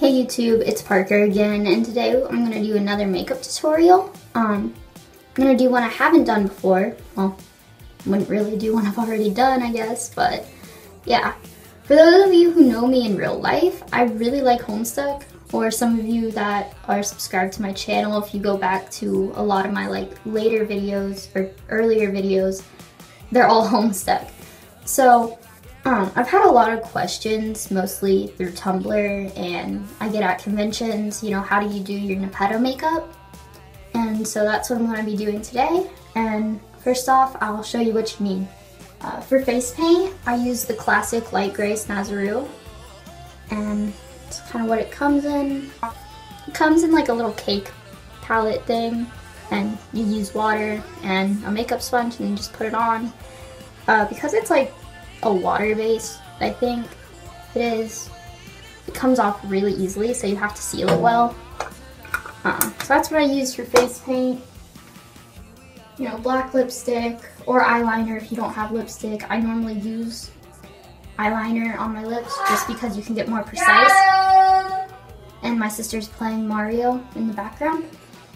Hey YouTube, it's Parker again, and today I'm going to do another makeup tutorial. I'm going to do one I haven't done before. Well, I wouldn't really do one I've already done, I guess, but yeah. For those of you who know me in real life, I really like Homestuck, or some of you that are subscribed to my channel, if you go back to a lot of my later videos or earlier videos, they're all Homestuck. So I've had a lot of questions, mostly through Tumblr, and I get at conventions, you know, how do you do your Nepeta makeup? And so that's what I'm going to be doing today. And first off, I'll show you what you need. For face paint, I use the classic light gray Snazaroo, and it's kind of what it comes in. It comes in like a little cake palette thing, and you use water and a makeup sponge and you just put it on. Because it's like a water base, I think it is. It comes off really easily, so you have to seal it well. So that's what I use for face paint. You know, black lipstick or eyeliner if you don't have lipstick. I normally use eyeliner on my lips just because you can get more precise. And my sister's playing Mario in the background.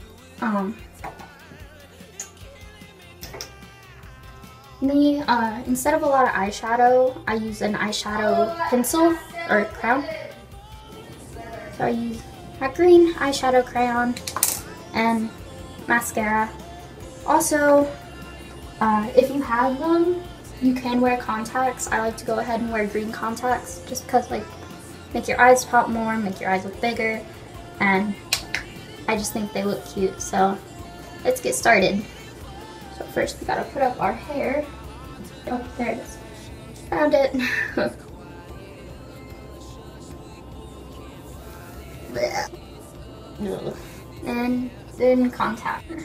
Instead of a lot of eyeshadow, I use an eyeshadow pencil or crayon. So I use a green eyeshadow crayon and mascara. Also, if you have them, you can wear contacts. I like to go ahead and wear green contacts just because, like, make your eyes pop more, make your eyes look bigger, and I just think they look cute. So let's get started. So first we gotta put up our hair. Oh, there it is. Found it. And then contact.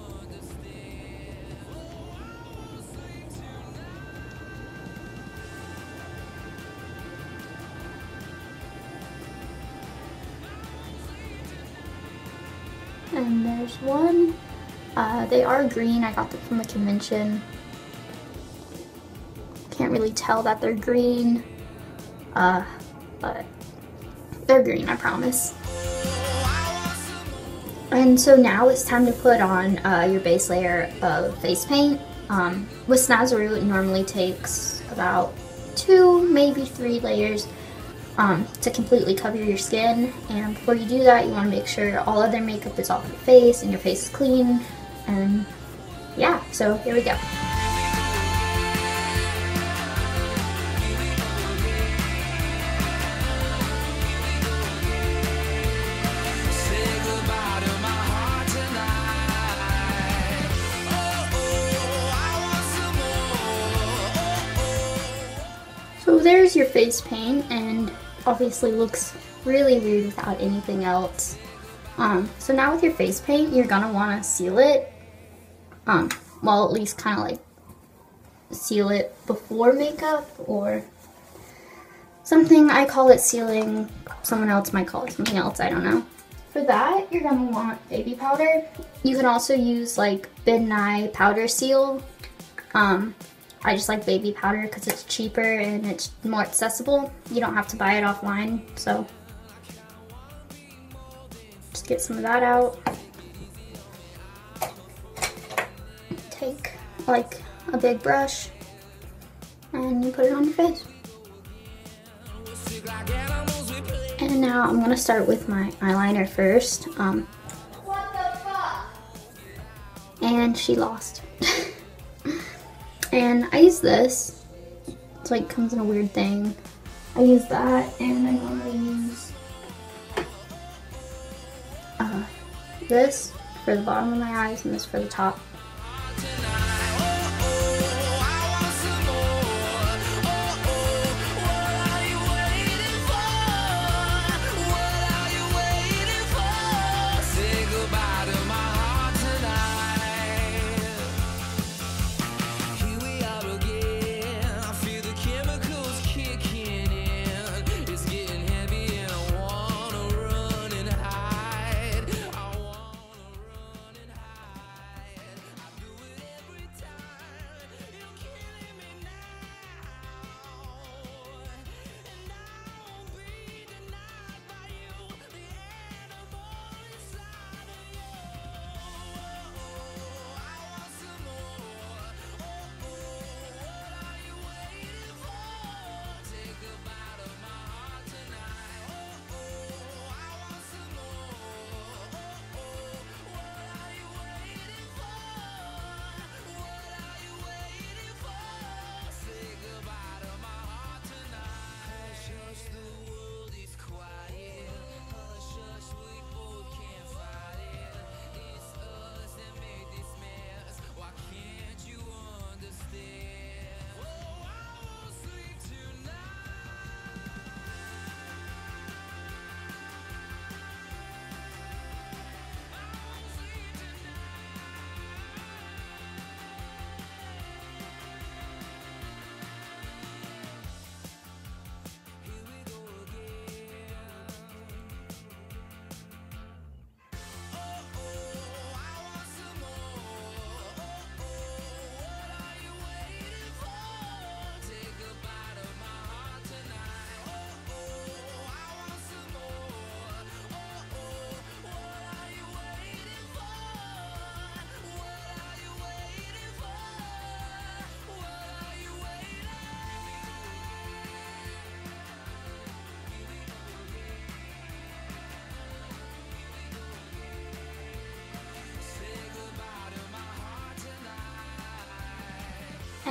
And there's one. They are green. I got them from a convention. Can't really tell that they're green, but they're green, I promise. And so now it's time to put on your base layer of face paint. With Snazaroo, it normally takes about 2, maybe 3 layers to completely cover your skin. And before you do that, you want to make sure all other makeup is off your face and your face is clean. And yeah, so here we go. So there's your face paint, and obviously looks really weird without anything else. So now with your face paint, you're gonna want to seal it. Well, at least kind of like seal it before makeup or something. I call it sealing. Someone else might call it something else. I don't know. For that, you're gonna want baby powder. You can also use like Ben Nye powder seal. I just like baby powder because it's cheaper and it's more accessible. You don't have to buy it offline, so just get some of that out. Take like a big brush and you put it on your face. And now I'm gonna start with my eyeliner first. What the fuck? And she lost. And I use this. It's like comes in a weird thing. I use that, and I normally use this for the bottom of my eyes and this for the top.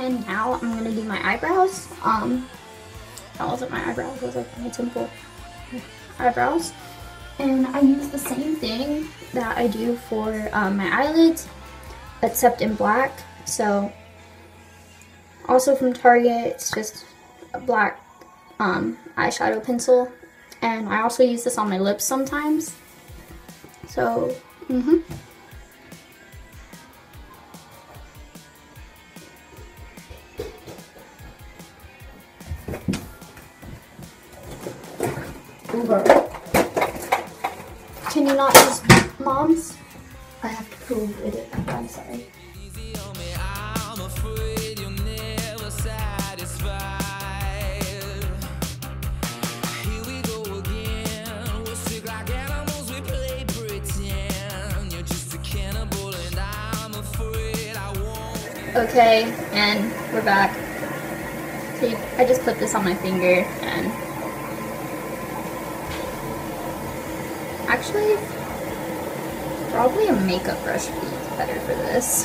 And now I'm gonna do my eyebrows. That wasn't my eyebrows, it was like my simple eyebrows. And I use the same thing that I do for my eyelids, except in black. So, also from Target, it's just a black eyeshadow pencil. And I also use this on my lips sometimes. So, Uber. Can you not use Mom's? I have to prove it. I'm sorry. Okay, and we're back. See, I just put this on my finger and actually probably a makeup brush would be better for this.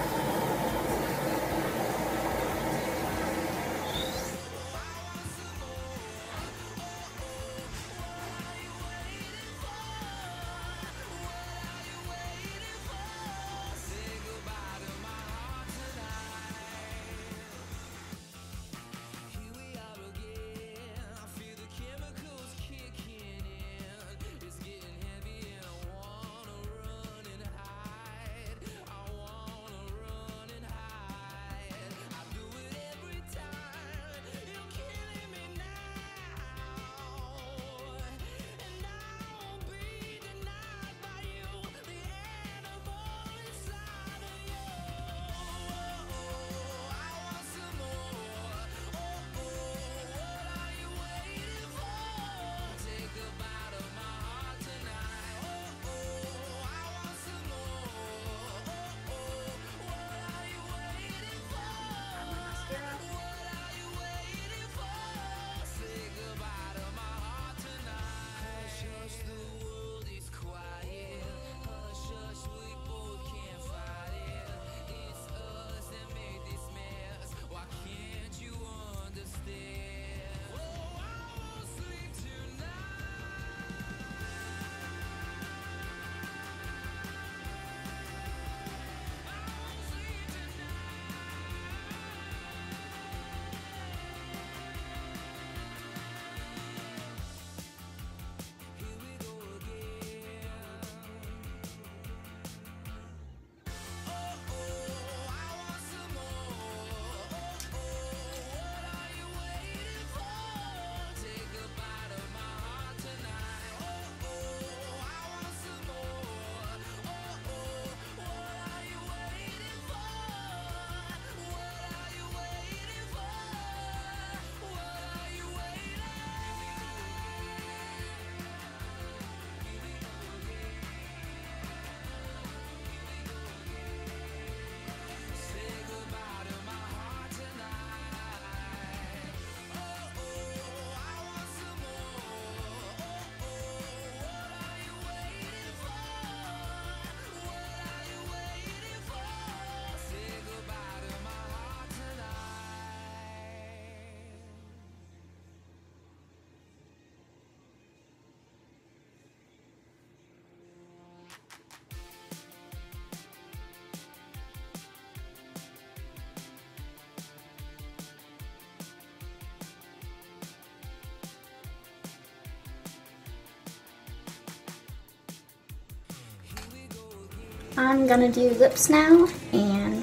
I'm gonna do lips now and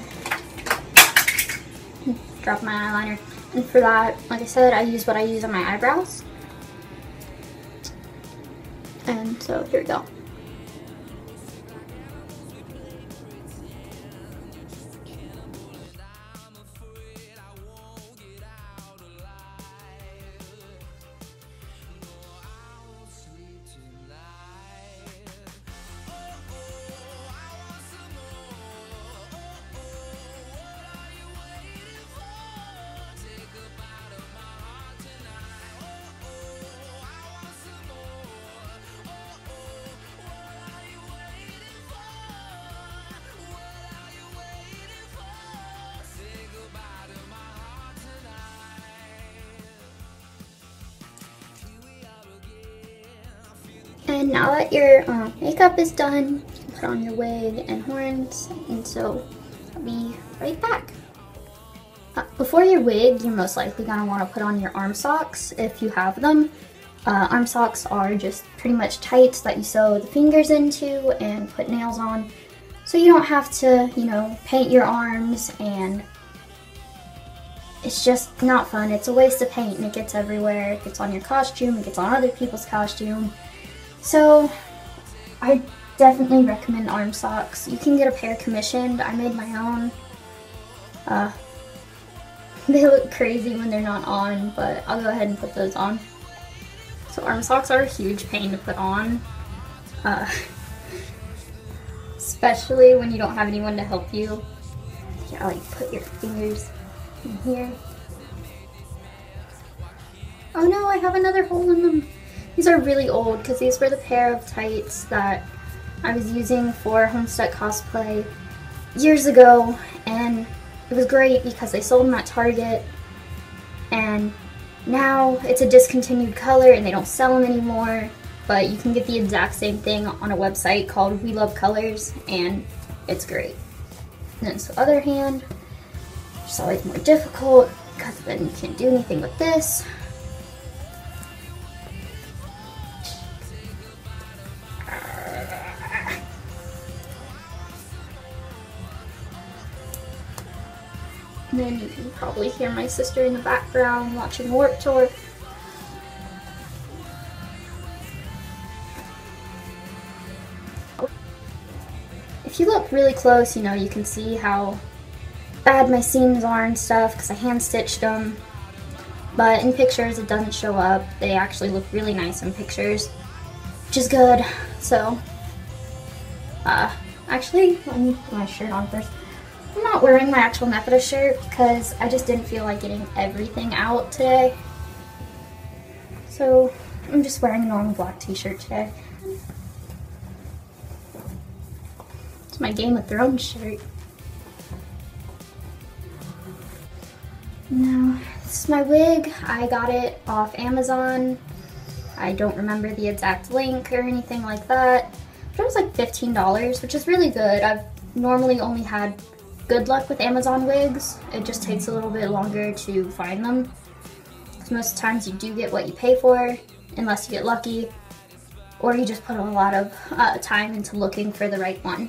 drop my eyeliner. And for that, like I said, I use what I use on my eyebrows. And so here we go. then now that your makeup is done, you can put on your wig and horns, and so I'll be right back. Before your wig, you're most likely going to want to put on your arm socks if you have them. Arm socks are just pretty much tights that you sew the fingers into and put nails on, so you don't have to, you know, paint your arms, and it's just not fun. It's a waste of paint and it gets everywhere. It gets on your costume, it gets on other people's costume. So I definitely recommend arm socks. You can get a pair commissioned. I made my own. They look crazy when they're not on, but I'll go ahead and put those on. So arm socks are a huge pain to put on, especially when you don't have anyone to help you. You gotta like put your fingers in here. Oh no, I have another hole in them. These are really old because these were the pair of tights that I was using for Homestuck cosplay years ago, and it was great because they sold them at Target, and now it's a discontinued color and they don't sell them anymore, but you can get the exact same thing on a website called We Love Colors, and it's great. And then the other hand, it's always more difficult because then you can't do anything with this. And then you can probably hear my sister in the background watching Warped Tour. If you look really close, you know, you can see how bad my seams are and stuff because I hand stitched them. But in pictures it doesn't show up. They actually look really nice in pictures, which is good. So, actually, let me put my shirt on first. I'm not wearing my actual Nepeta shirt because I just didn't feel like getting everything out today. So I'm just wearing a normal black t-shirt today. It's my Game of Thrones shirt. Now, this is my wig. I got it off Amazon. I don't remember the exact link or anything like that. But it was like $15, which is really good. I've normally only had good luck with Amazon wigs. It just takes a little bit longer to find them. Because most of the times you do get what you pay for, unless you get lucky, or you just put a lot of time into looking for the right one.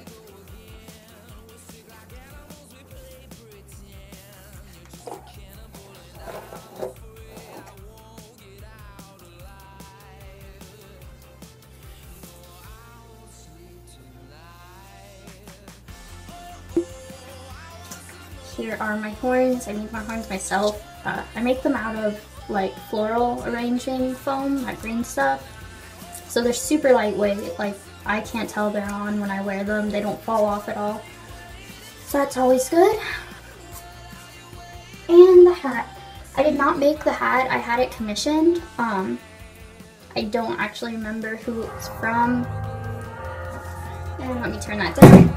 Here are my horns. I made my horns myself. I make them out of like floral arranging foam, that green stuff. So they're super lightweight. Like I can't tell they're on when I wear them. They don't fall off at all. So that's always good. And the hat. I did not make the hat. I had it commissioned. I don't actually remember who it was from. And let me turn that down.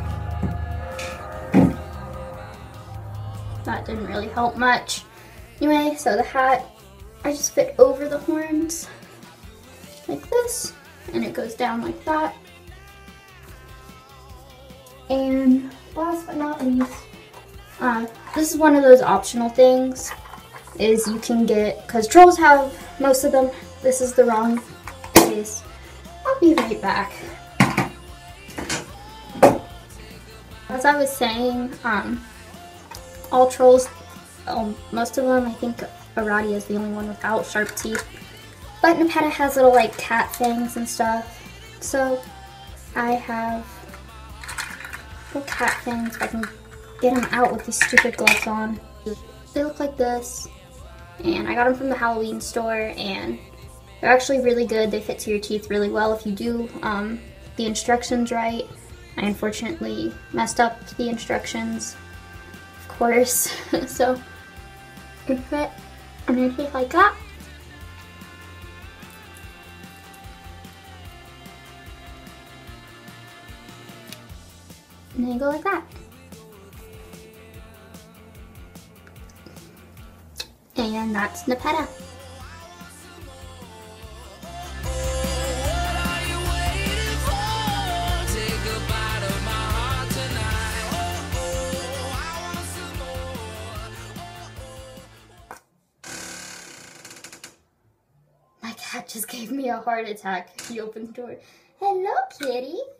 That didn't really help much. Anyway, so the hat, I just fit over the horns like this, and it goes down like that. And last but not least, this is one of those optional things, is you can get, because trolls have most of them, this is the wrong case. I'll be right back. As I was saying, all trolls, most of them, I think Aradia is the only one without sharp teeth. But Nepeta has little like cat fangs and stuff. So I have little cat fangs if I can get them out with these stupid gloves on. They look like this. And I got them from the Halloween store, and they're actually really good. They fit to your teeth really well if you do the instructions right. I unfortunately messed up the instructions, course. So it fit underneath like that. And then you go like that. And that's Nepeta. What are you waiting cat just gave me a heart attack. He opened the door. Hello, kitty.